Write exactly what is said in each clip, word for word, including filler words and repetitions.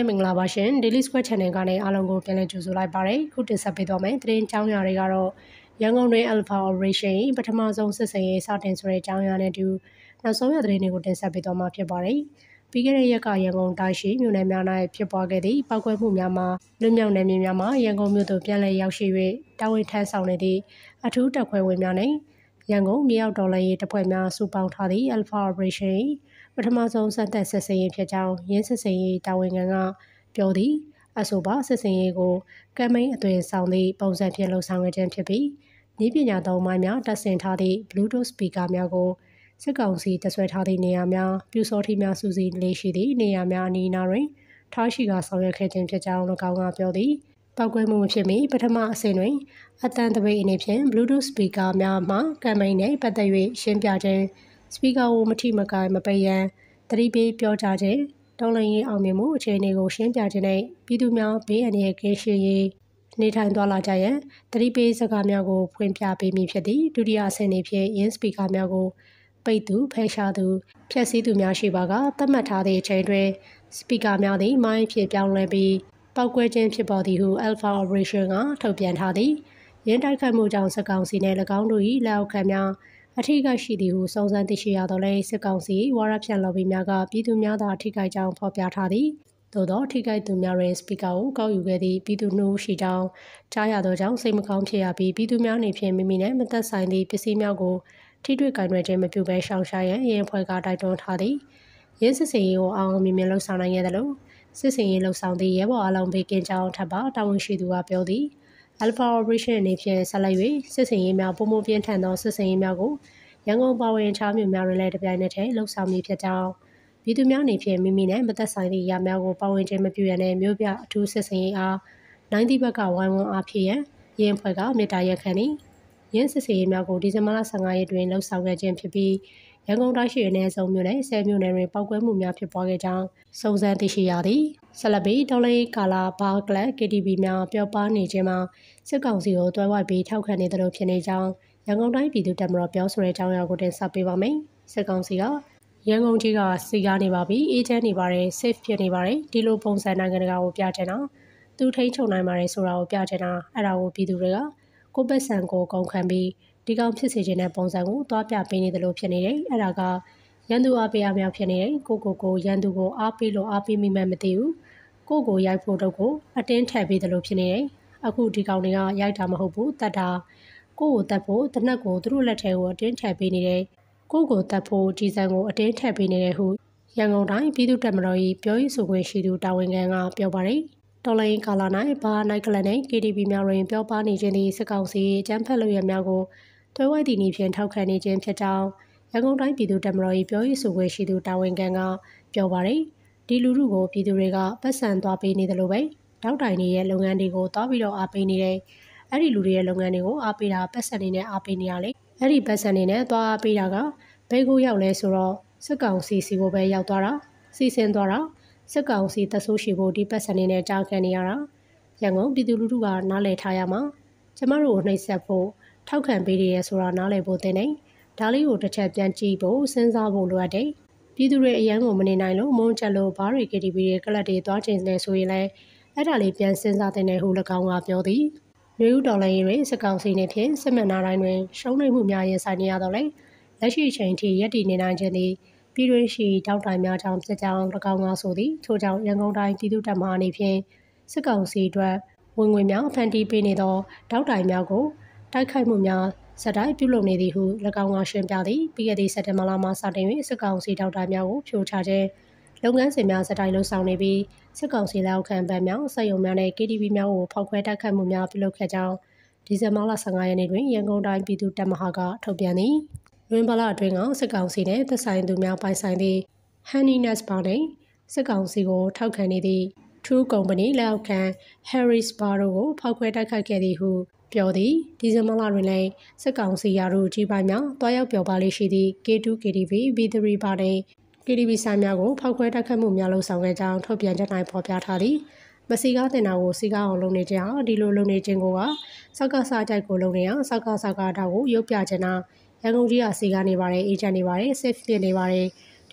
မင်္ဂလာပါရှင် Daily Square Channel ကနေအားလုံးကိုပြန်လည်ကြိုဆိုလိုက်ပါတယ်ခုတင်ဆက်ပေးသွားမယ်သတင်းကြောင်းရာတွေကတော့ရန်ကုန်တွင် Alpha Operation ပထမဆုံးစစ်စင်ရေးစတင်ဆိုတဲ့အကြောင်းအရာနဲ့အတူနောက်ဆုံးရသတင်းတွေကိုတင်ဆက်ပေးသွားမှာဖြစ်ပါတယ်ပြီးခဲ့တဲ့ရက်ကရန်ကုန်တိုင်းရှိမြို့နယ်များ၌ဖြစ်ပွားခဲ့သည့်ပောက်ကွဲမှုများမှာလွတ်မြောက်နယ်မြေများမှာရန်ကုန်မြို့သို့ပြန်လည်ရောက်ရှိ၍တာဝန်ထမ်းဆောင်နေသည့်အထူးတပ်ခွဲဝင်များနှင့်ရန်ကုန်မြေအောက်တော်လှန်ရေးတပ်ဖွဲ့များစုပေါင်းထားသည့် Alpha Operation ပထမဆုံးစတင်စစ်စင်ရေးဖြစ်ကြောင်းရင်းစစ်စင်ရေးတာဝန်ခံကပြောသည်အဆိုပါစစ်စင်ရေးကိုကမ်မိန်းအသွင်ဆောင်သည့်ပုံစံဖြင့်လှုပ်ဆောင်ခြင်းဖြစ်ပြီးနည်းပညာသုံးမိုင်းများတပ်ဆင်ထားသည့် Bluetooth speaker များကိုစစ်ကောင်စီတပ်ဆွဲထားသည့်နေရာများပြူစောထီများစုစည်းလေးရှိသည့်နေရာများအနီးအနားတွင်ထားရှိကာဆောင်ရွက်ခဲ့ခြင်းဖြစ်ကြောင်း၎င်းကပြောသည်ပောက်ကွဲမှုမဖြစ်မီပထမအဆင့်တွင်အတန်တပိတ်အနေဖြင့် Bluetooth speaker များမှကမ်မိန်းနှင့်ပတ်သက်၍ရှင်းပြခြင်း speaker ကိုမထိမကိုင်မပိတ်ရန်သတိပေးပြောကြားခြင်းတော်လှန်ရေးအောင်မြင်မှုအခြေအနေကိုရှင်းပြခြင်းနဲ့ပြည်သူများဘေးအန္တရာယ်ကင်းရှင်းရေးနေထိုင်သွားလာကြရန်သတိပေးစကားများကိုဖွင့်ပြပေးမည်ဖြစ်သည်ဒုတိယအဆင့်ဖြင့်ရင်းစပီကာများကိုပိတ်သူဖယ်ရှားသူဖျက်ဆီးသူများရှိပါကသတ်မှတ်ထားသည့်အချိန်တွင်စပီကာများသည်မိုင်းဖြစ်ပြောင်းလဲပြီးပောက်ကွဲခြင်းဖြစ်ပေါ်သည်ဟု Alpha Operation ကထုတ်ပြန်ထားသည်ရင်းတိုက်ခိုက်မှုကြောင့်စစ်ကောင်စီနှင့်၎င်းတို့၏လက်အောက်ခံများအထိကရှိသည်ဟုစုံစမ်းသိရှိရသောလဲစစ်ကောင်စီဝါရဖြန့်လော်ဘီများကပြည်သူများသာထိခိုက်ကြောင်းဖော်ပြထားသည်သို့သောထိခိုက်သူများတွင်စပီကာကိုကောက်ယူခဲ့သည့်ပြည်သူနှုတ်ရှိကြောင်းကြားရသောကြောင့်စိတ်မကောင်းဖြစ်ရပြီးပြည်သူများအနေဖြင့်မိမိနဲ့မသက်ဆိုင်သည့်ပစ္စည်းများကိုထိတွေ့ကင်တွယ်ခြင်းမပြုဘဲရှောင်ရှားရန်ရဲဖွဲ့ကတိုက်တွန်းထားသည်ရင်းစစ်စင်ရေးကိုအောင်အောင်မြင်မြင်လှုပ်ဆောင်နိုင်ခဲ့သလိုစစ်စင်ရေးလှုပ်ဆောင်သည့်ရဲဘော်အလုံးဘေးကင်းကြောင်းထပ်ပါတာဝန်ရှိသူကပြောသည် Alpha Operation အနေဖြင့်ဆက်လက်၍စစ်စင်ရေးများပုံမပြင်းထန်သောစစ်စင်ရေးများကိုရန်ကုန်ပါဝင်ချားမြို့များတွင်လည်းတပြိုင်နက်တည်းလှုပ်ဆောင်မည်ဖြစ်ကြောင်းပြည်သူများအနေဖြင့်မိမိနဲ့မသက်ဆိုင်သည့်အရာများကိုပါဝင်ခြင်းမပြုရတဲ့မြို့ပြအထူးစစ်စင်ရေးအားနိုင်သည့်ဘက်ကဝိုင်းဝန်းအားဖြည့်ရန်ရင်းဖွဲ့ကမေတ္တာရက်ခံသည်ရင်းစစ်စင်ရေးများကိုဒီဇင်ဘာလဆယ်၅ရက်တွင်လှုပ်ဆောင်ခဲ့ခြင်းဖြစ်ပြီးရန်ကုန်တိုင်းရှိအနည်းဆုံးမြို့နယ်ဆယ်မြို့နယ်တွင်ပောက်ကွဲမှုများဖြစ်ပွားခဲ့ကြောင်းစုံစမ်းသိရှိရသည်ဆက်လက်ပြီးဒေါ်လေးကာလာဘာကလပ် ကေ တီ ဗီ များပျောက်ပါနေခြင်းမှာစစ်ကောင်စီကိုတွဲဝိုက်ပြီးထောက်ခံနေသလိုဖြစ်နေကြောင်းရန်ကုန်တိုင်းပြည်သူ့တပ်မတော်ပြောဆိုတဲ့အကြောင်းအရာကိုတင်ဆက်ပေးပါမယ်စစ်ကောင်စီကရန်ကုန်ကြီးကစီကားနေပါပြီအေးချမ်းနေပါတယ် safe ဖြစ်နေပါတယ်ဒီလိုပုံစံနိုင်ငံတကာကိုပြချင်တာသူထိန်းချုပ်နိုင်ပါတယ်ဆိုတာကိုပြချင်တာအဲ့ဒါကိုပြည်သူတွေကကိုပတ်စံကိုကုန်ခံပြီးဒီကောင်ဖြစ်စေခြင်းတဲ့ပုံစံကိုတွားပြပေးနေတယ်လို့ဖြစ်နေတယ်အဲ့ဒါကရန်သူအားပေးအများဖြစ်နေတယ်ကိုကိုကိုရန်သူကိုအားပေးလို့အားပေးမိမှမသိဘူးကိုကိုရိုက်ဖို့တော့ကိုအတင်းထည့်ပေးတယ်လို့ဖြစ်နေတယ်အခုဒီကောင်တွေကရိုက်တာမဟုတ်ဘူးတတ်တာကိုကိုတတ်ဖို့တနက်ကိုသူတို့လက်ထဲကိုအတင်းထည့်ပေးနေတယ်ကိုကိုတတ်ဖို့ကြီးစံကိုအတင်းထည့်ပေးနေတယ်ဟုရန်ကုန်တိုင်းပြည်သူ့တပ်မတော်၏ပြောရေးဆိုခွင့်ရှိသူတာဝန်ခံကပြောပါတယ်တော်လိုင်းကာလာ၌ဘာနိုင်ကလန်နဲ့ ကေ တီ ဗီ များတွင်ပြောပါနေခြင်းသည်စစ်ကောင်စီအကြမ်းဖက်လုပ်ရများကိုတွဲဝိုက်သည့်နည်းဖြင့်ထောက်ခံနေခြင်းဖြစ်ကြောင်းရန်ကုန်တိုင်းပြည်သူ့တပ်မတော်၏ပြောရေးဆိုခွင့်ရှိသူတာဝန်ခံကပြောပါတယ်ဒီလူထုကိုပြည်သူတွေကပတ်စံသွားပေးနေတယ်လို့ပဲတောက်တိုင်တွေရဲ့လုပ်ငန်းတွေကိုသွားပြီးတော့အားပေးနေတယ်အဲ့ဒီလူတွေရဲ့လုပ်ငန်းတွေကိုအားပေးတာပတ်စံနေနဲ့အားပေးနေရလေအဲ့ဒီပတ်စံနေနဲ့သွားအားပေးတာကဘယ်ကိုရောက်လဲဆိုတော့စစ်ကောင်စီစီကိုပဲရောက်သွားတာစီစဉ်သွားတာစစ်ကောင်စီတဆိုးရှိဖို့ဒီပတ်စံနေနဲ့ကြားခံနေရတာရန်ကုန်ပြည်သူလူထုကနားလည်ထားရမှာကျမတို့ကိုနှိပ်စက်ဖို့ထောက်ခံပေးရဆိုတာနားလည်ဖို့တင်နေဒါလေးကိုတစ်ချက်ပြန်ကြည့်ဖို့စဉ်းစားဖို့လိုအပ်တယ်ပြည်သူတွေအရန်ကိုမနေနိုင်လို့မုန်းချက်လို့ဘားတွေ ကေ တီ ဗီ တွေကလပ်တွေသွားချိန်နေဆိုရင်လည်းအဲ့ဒါလေးပြန်စဉ်းစားတဲ့နယ်ဟု၎င်းကပြောသည်မျိုးဦးတော်လိုင်းရေးတွင်စစ်ကောင်စီနှင့်ဖြင့်စစ်မှန်နာတိုင်းတွင်ရှုံးနိမ့်မှုများရင်ဆိုင်နေရတော့လေလက်ရှိအချိန်ထိရပ်တည်နေနိုင်ခြင်းသည်ပြည်တွင်းရှိတောက်တိုင်များကြောင့်ဖြစ်ကြောင်း၎င်းကဆိုသည်ထို့ကြောင့်ရန်ကုန်တိုင်းပြည်သူ့တပ်မဟာအနေဖြင့်စစ်ကောင်စီအတွက်ဝင်ငွေများဖန်တီးပေးနေသောတောက်တိုင်များကိုတိုက်ခိုက်မှုများစတိုက်ပြုလုပ်နေသည်ဟု၎င်းကရှင်းပြသည်ပြီးခဲ့သည့်စက်တင်ဘာလမှစတင်၍စစ်ကောင်စီတောက်တိုင်များကိုဖြိုချခြင်းလုပ်ငန်းစဉ်များစတိုက်လှုပ်ဆောင်နေပြီးစစ်ကောင်စီလက်အောက်ခံဗန်များစက်ရုံများနဲ့ ကေ တီ ဗီ များကိုဖောက်ခွဲတိုက်ခိုက်မှုများပြုလုပ်ခဲ့ကြောင်းဒီဇင်ဘာလဆယ်၅ရက်နေ့တွင်ရန်ကုန်တိုင်းပြည်သူ့တပ်မဟာကထုတ်ပြန်သည်လွင်ဘလအတွင်းကစစ်ကောင်စီနှင့်သက်ဆိုင်သူများပိုင်ဆိုင်သည့် Honeynes ပါနှင့်စစ်ကောင်စီကိုထောက်ခံနေသည့် True Company လက်အောက်ခံ Harris Bar တို့ကိုဖောက်ခွဲတိုက်ခိုက်ခဲ့သည်ဟုပြောသည်ဒီဇင်ဘာလတွင်လည်းစစ်ကောင်စီရာတို့ကြီးပိုင်းများတွားရောက်ပြောပါလေးရှိသည့် ကေ တူ ကေ တီ ဗီ ဗီ သရီ ပါနှင့် ကေ တီ ဗီ ဆိုင်များကိုဖောက်ခွဲတိုက်ခိုက်မှုများလှုပ်ဆောင်ခဲ့ကြောင်းထုတ်ပြန်ချက်၌ဖော်ပြထားသည်မစီကားတင်တာကိုစီကားအောင်လုပ်နေကြအောင်ဒီလိုလုပ်နေခြင်းကိုကစကားစားကြိုက်ကိုလုပ်နေအောင်စကားစကားတာကိုရုပ်ပြချင်တာရန်ကုန်ကြီးကစီကားနေပါတယ်အေဂျင့်နေပါတယ် safe ဖြစ်နေပါတယ်ဒီ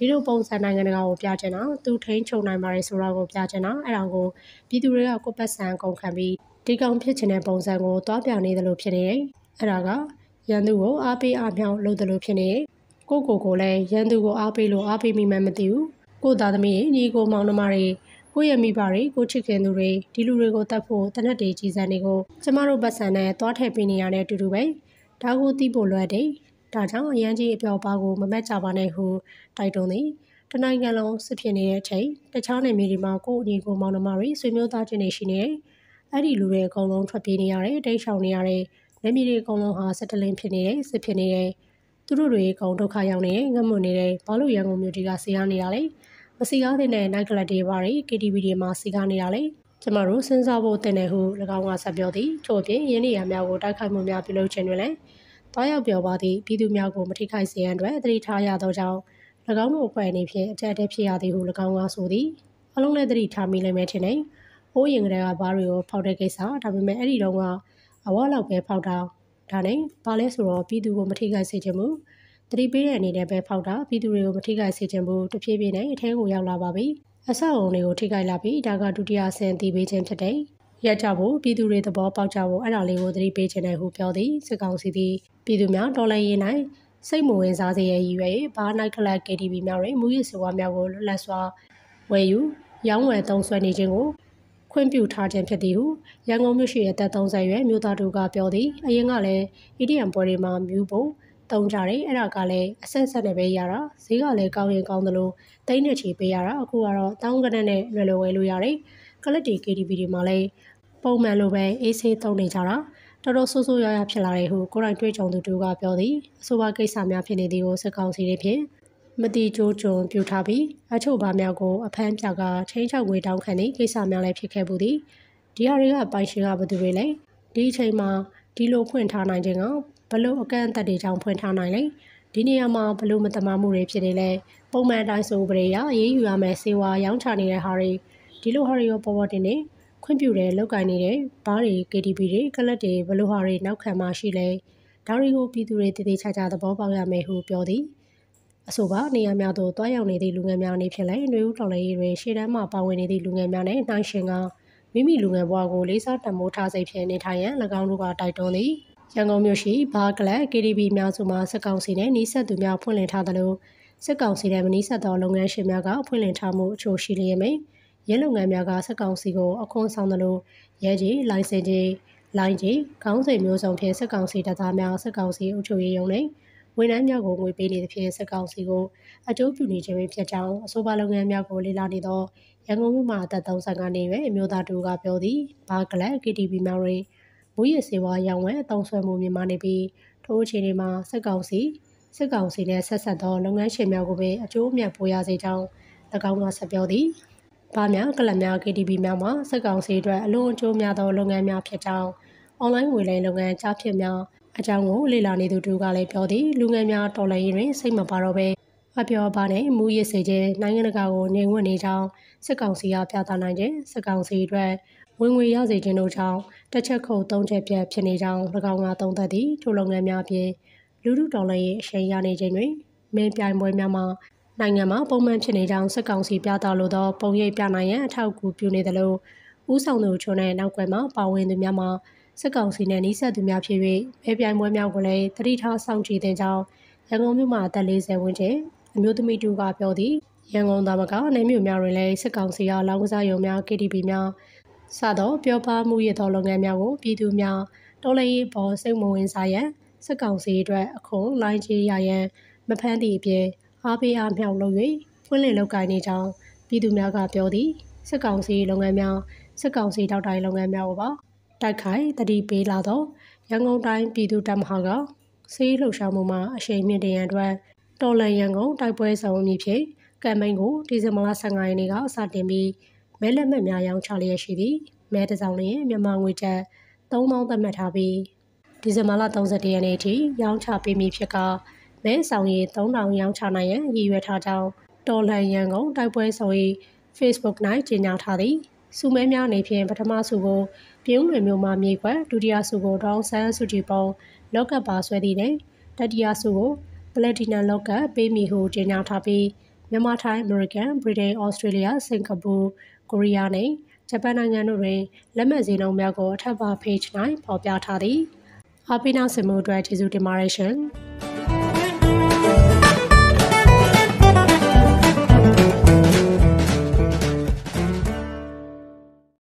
ဒီလိုပုံစံနိုင်ငံတကာကိုပြချင်တာသူထိန်းချုပ်နိုင်ပါတယ်ဆိုတာကိုပြချင်တာအဲ့ဒါကိုပြည်သူတွေကကိုပတ်စံကုန်ခံပြီးဒီကောင်ဖြစ်ချင်တဲ့ပုံစံကိုတွားပြနေတယ်လို့ဖြစ်နေတယ်အဲ့ဒါကရန်သူကိုအားပေးအားမြောက်လုပ်တယ်လို့ဖြစ်နေတယ်ကိုကိုကိုလည်းရန်သူကိုအားပေးလို့အားပေးမိမှမသိဘူးကိုသားသမီးညီကိုမောင်နှမတွေကိုရဲ့မိဘတွေကိုချစ်ခင်သူတွေဒီလူတွေကိုတတ်ဖို့တနက်တေကြီးစံတွေကိုကျမတို့ပတ်စံနဲ့တွားထည့်ပေးနေရတဲ့အတူတူပဲဒါကိုသိဖို့လွယ်တယ်ဒါကြောင့်အရန်ကြီးအပြောပါကိုမမက်ကြပါနဲ့ဟုတိုက်တွန်းသည်တနိုင်ငံလုံးစစ်ဖြစ်နေတဲ့အချိန်တခြားနယ်မြေတွေမှာကိုအညီကိုမောင်နှမတွေဆွေမျိုးသားချင်းတွေရှိနေတယ်အဲ့ဒီလူတွေအကုန်လုံးထွက်ပြေးနေရတယ်တိတ်ရှောင်နေရတယ်နယ်မြေတွေအကုန်လုံးဟာစစ်တလင်းဖြစ်နေတယ်စစ်ဖြစ်နေတယ်သူတို့တွေအကုန်ဒုက္ခရောက်နေတယ်ငတ်မွတ်နေတယ်ဘာလို့ရန်ကုန်မြို့ကြီးကစီကားနေရလဲမစီကားတဲ့နိုင်ကလပ်တွေပါတွေ ကေ တီ ဗီ တွေမှာစီကားနေရလဲကျမတို့စဉ်းစားဖို့တင်တယ်ဟု၎င်းကဆက်ပြောသည်ထို့အပြင်ရင်းနှီးရများကိုတိုက်ခိုက်မှုများပြုလုပ်ခြင်းတွင်လည်းတွားရောက်ပြောပါသည့်ပြည်သူများကိုမထိခိုက်စေရန်အတွက်သတိထားရသောကြောင့်၎င်းတို့အဖွဲ့အနေဖြင့်အကြက်တဲဖြစ်ရသည်ဟု၎င်းကဆိုသည်အလုံးနဲ့သတိထားမိလိမ့်မယ်ထင်တယ်။အိုးရင်ကလေးကဘားတွေကိုဖောက်တဲ့ကိစ္စဒါပေမဲ့အဲ့ဒီတော့ကအဝါလောက်ပဲဖောက်တာဒါနဲ့ဘာလဲဆိုတော့ပြည်သူကိုမထိခိုက်စေချင်ဘူးတတိပေးတဲ့အနေနဲ့ပဲဖောက်တာပြည်သူတွေကိုမထိခိုက်စေချင်ဘူးတဖြည်းဖြည်းနဲ့အထဲကိုရောက်လာပါပြီအဆောက်အုံတွေကိုထိခိုက်လာပြီဒါကဒုတိယဆင့်တည်ပေးခြင်းဖြစ်တယ်။ရက်ကြဖို့ပြည်သူတွေသဘောပေါက်ကြဖို့အဲ့ဒါလေးကိုသတိပေးခြင်းနဲ့ဟုပြောသည်စစ်ကောင်စီသည်ပြည်သူများတော်လှန်ရေး၌စိတ်မဝင်စားစေရည်ရွယ်ဘားနိုင်ကလပ် ကေ တီ ဗီ များတွင်မူရစ်စေဝါများကိုလွတ်လပ်စွာဝယ်ယူရောင်းဝယ်သုံးစွဲနေခြင်းကိုခွင့်ပြုထားခြင်းဖြစ်သည်ဟုရန်ကုန်မြို့ရှိအသက်သုံးဆယ်ရွယ်မြို့သားတို့ကပြောသည်အရင်ကလည်း အီ တီ အမ် ပွဲတွေမှာမြူဖို့တုံးကြတယ်အဲ့ဒါကလည်းအဆက်ဆက်နဲ့ပဲရတာဈေးကလည်းကောင်းရင်ကောင်းသလိုတိတ်နဲ့ချီပေးရတာအခုကတော့တောင်းကနက်နဲ့လွယ်လွယ်ဝယ်လို့ရတယ်ကလပ်တီ ကေ တီ ဗီ တွေမှာလည်းပုံမှန်လိုပဲအေးဆေးသုံးနေကြတာတော်တော်ဆိုးဆိုးရွားရွားဖြစ်လာတယ်ဟုကိုယ်တိုင်တွေ့ကြုံသူတို့ကပြောသည်အဆိုပါကိစ္စများဖြစ်နေသည်ကိုစစ်ကောင်စီတွေဖြင့်မတိကျိုးကျွံပြူထားပြီးအချို့ဘာများကိုအဖမ်းပြကချင်းချောက်ငွေတောင်းခံသည့်ကိစ္စများလည်းဖြစ်ခဲ့ပူသည်ဒီဟာတွေကပိုင်ရှင်ကဘယ်သူတွေလဲဒီအချိန်မှာဒီလိုဖွင့်ထားနိုင်ခြင်းကဘလို့အကန့်အသတ်တွေကြောင့်ဖွင့်ထားနိုင်လဲဒီနေရာမှာဘလို့မတမာမှုတွေဖြစ်နေလဲပုံမှန်တိုင်းဆိုပရိယာအေးအေးယူရမယ်စေဝါရောင်းချနေတဲ့ဟာတွေဒီလိုဟာတွေရောပေါ်ပေါ်တင်နေခွင့်ပြုတယ်လောက်ကင်နေတဲ့ဘားတွေ ကေ တီ ဗီ တွေကလပ်တွေဘလို့ဟာတွေနောက်ခံမှရှိလဲဒါတွေကိုပြည်သူတွေတည်တည်ချာချာသဘောပေါက်ရမယ်ဟုပြောသည်အဆိုပါနေရာများသို့တွားရောက်နေသည့်လူငယ်များအနေဖြင့်လည်းຫນွေဦးတော်လည်းတွေရှေ့တန်းမှပါဝင်နေသည့်လူငယ်များနဲ့နှိုင်းယှဉ်ကမိမိလူငယ်ဘဝကိုလေးစားတန်ဖိုးထားစိတ်ဖြင့်နေထိုင်ရန်၎င်းတို့ကတိုက်တွန်းသည်ရန်ကုန်မြို့ရှိဘားကလပ် ကေ တီ ဗီ များစုမှာစစ်ကောင်စီနဲ့နှိစက်သူများဖွင့်လှစ်ထားသလိုစစ်ကောင်စီနဲ့မနှိစက်သောလုပ်ငန်းရှင်များကဖွင့်လှစ်ထားမှုအချို့ရှိလျက်ပင်ရဲလုပ်ငန်းများကစစ်ကောင်စီကိုအခွန်ဆောင်သလိုရဲကြီးလိုင်စင်ကြီးလိုင်းကြီးခေါင်းစဉ်မျိုးစုံဖြင့်စစ်ကောင်စီတပ်သားများစစ်ကောင်စီအုပ်ချုပ်ရေးရုံးနဲ့ဝန်ထမ်းများကိုငွေပေးနေသဖြင့်စစ်ကောင်စီကိုအကျိုးပြုနေခြင်းဖြစ်ကြောင်းအဆိုပါလုပ်ငန်းများကိုလေ့လာနေသောရန်ကုန်မြို့မှာအသက်သုံးဆယ်နှစ်ရွယ်အမျိုးသားတို့ကပြောသည်ဘားကလပ် ကေ တီ ဗီ များတွင်မူရစ်စေဝါရောင်းဝယ်အသုံးဆွဲမှုမြင့်မားနေပြီးထိုအခြေအနေမှာစစ်ကောင်စီစစ်ကောင်စီနဲ့ဆက်ဆက်သောလုပ်ငန်းရှင်များကိုပင်အကျိုးအမြတ်ပိုရစေကြောင်း၎င်းကဆက်ပြောသည်ဘာများကလပ်များ ကေ တီ ဗီ များမှာစစ်ကောင်စီအတွက်အလွန်အကျိုးများသောလုပ်ငန်းများဖြစ်ကြောင်းအွန်လိုင်းငွေလိမ်လုပ်ငန်းကြားဖြစ်များအကြောင်းကိုလေ့လာနေသူတို့ကလည်းပြောသည်လူငယ်များတော်လှန်ရေးတွင်စိတ်မပါတော့ဘဲအပြောပါနဲ့မူရစ်စေခြင်းနိုင်ငံတကာကိုနေဝင်နေကြောင်းစစ်ကောင်စီကပြသနိုင်ခြင်းစစ်ကောင်စီအတွက်ဝင်ငွေရစေခြင်းတို့ကြောင့်တစ်ချက်ခုတ်သုံးချက်ပြတ်ဖြစ်နေကြောင်း၎င်းကသုံးသပ်သည်ထိုလုပ်ငန်းများဖြင့်လူထုတော်လှန်ရေးအရှိန်ရနေခြင်းတွင်မင်းပြိုင်ပွဲများမှာနိုင်ငံမှာပုံမှန်ဖြစ်နေကြောင်းစစ်ကောင်စီပြသလိုသောပုံရိပ်ပြနိုင်ရန်အထောက်အကူပြုနေသလိုဥဆောင်သူချို့နဲ့နောက်ကွယ်မှာပါဝင်သူများမှာစစ်ကောင်စီနဲ့နှိစက်သူများဖြစ်၍မဲပြိုင်ပွဲများကိုလည်းတတိထားဆောင်ကြည့်တဲ့ကြောင်းရန်ကုန်မြို့မှာအသက်လေးဆယ်ဝန်းကျင်အမျိုးသမီးတူကပြောသည်ရန်ကုန်သားမကနေမြို့များတွင်လည်းစစ်ကောင်စီကလောင်းကစားရုံများ ကေ တီ ဗီ များစသောပြောပါမှုရသောလုပ်ငန်းများကိုပြည်သူများတော်လှန်ရေးပေါ်စိတ်မဝင်စားရန်စစ်ကောင်စီအတွက်အခွန်လိုင်းကြီးရရန်မဖမ်းသည့်အပြင်အားပေးအားမြောက်လုပ်၍ဖွင့်လှစ်လုပ်ကိုင်နေကြောင်းပြည်သူများကပြောသည်စစ်ကောင်စီလုပ်ငန်းများစစ်ကောင်စီတောက်တိုင်လုပ်ငန်းများကိုပါတိုက်ခိုက်တတိပေးလာသောရန်ကုန်တိုင်းပြည်သူ့တပ်မဟာကစေးလှုပ်ရှားမှုမှာအရှိန်မြင့်တင်ရန်အတွက်တော်လန်ရန်ကုန်တိုက်ပွဲဆောင်အမည်ဖြင့်ကမ်ပိန်းကိုဒီဇင်ဘာလဆယ့်ငါရက်နေ့ကစတင်ပြီးမဲလက်မှတ်များရောင်းချလျက်ရှိသည်မဲတစ်စောင်လျင်မြန်မာငွေကျပ်သုံးသောင်းသတ်မှတ်ထားပြီးဒီဇင်ဘာလသုံးဆယ့်တစ်ရက်နေ့အထိရောင်းချပေးမည်ဖြစ်ကမဲဆောင်ရည်သုံးထောင်ရောင်းချနိုင်ရန်ရည်ရွယ်ထားကြောင်းတော်လန်ရန်ကုန်တိုက်ပွဲဆောင်၏Facebook ၌ကြေညာထားသည်စုမဲများအနေဖြင့်ပထမစုကိုပြုံးလွင်မြို့မှာမြေခွက်ဒုတိယစုကိုဒေါင်းဆန်းစုကြည်ပုံလောက်ကပ်ပါဆွဲသည်နှင့်တတိယစုကိုပလက်တီနမ်လောက်ကပ်ပေးမည်ဟုကြေညာထားပြီးမြန်မာထိုင်းအမေရိကန်ဗြိတိန်ဩစတြေးလျစင်ကာပူကိုရီးယားနဲ့ဂျပန်နိုင်ငံတို့တွင်လက်မှတ်ဈေးနှုန်းများကိုအထက်ပါ page ၌ဖော်ပြထားသည်အားပေးနာဆင်မှုအတွက်ကျေးဇူးတင်ပါတယ်ရှင်